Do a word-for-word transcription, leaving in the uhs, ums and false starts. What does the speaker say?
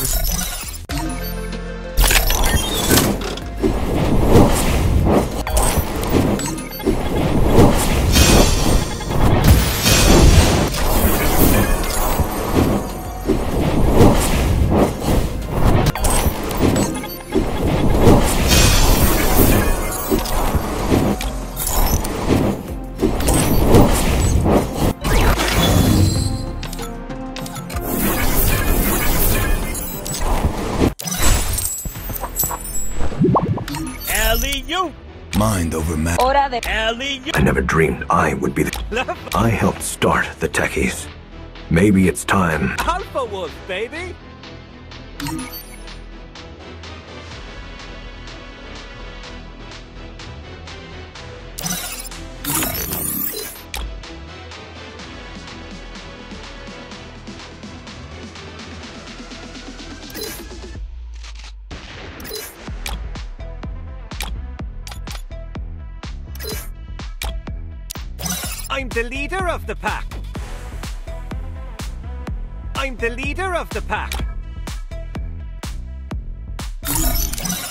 Mind over matter. I never dreamed I would be the... I helped start the techies. Maybe it's time. Alpha Wolf, baby! I'm the leader of the pack. I'm the leader of the pack.